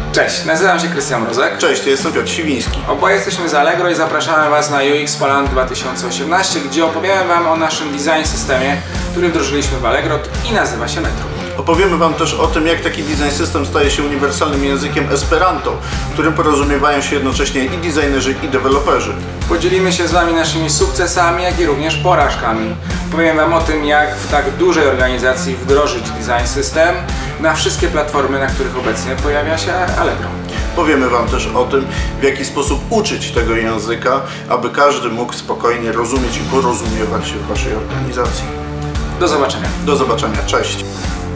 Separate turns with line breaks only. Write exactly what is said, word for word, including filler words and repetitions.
Cześć, nazywam się Krystian Mrozek.
Cześć, ja jestem Piotr Siwiński.
Oboje jesteśmy z Allegro i zapraszamy Was na U X Poland dwa tysiące osiemnaście, gdzie opowiemy Wam o naszym design systemie, który wdrożyliśmy w Allegro i nazywa się Metro.
Opowiemy Wam też o tym, jak taki design system staje się uniwersalnym językiem Esperanto, w którym porozumiewają się jednocześnie i designerzy, i deweloperzy.
Podzielimy się z Wami naszymi sukcesami, jak i również porażkami. Powiem Wam o tym, jak w tak dużej organizacji wdrożyć design system na wszystkie platformy, na których obecnie pojawia się Allegro.
Powiemy Wam też o tym, w jaki sposób uczyć tego języka, aby każdy mógł spokojnie rozumieć i porozumiewać się w Waszej organizacji.
Do zobaczenia.
Do zobaczenia, cześć!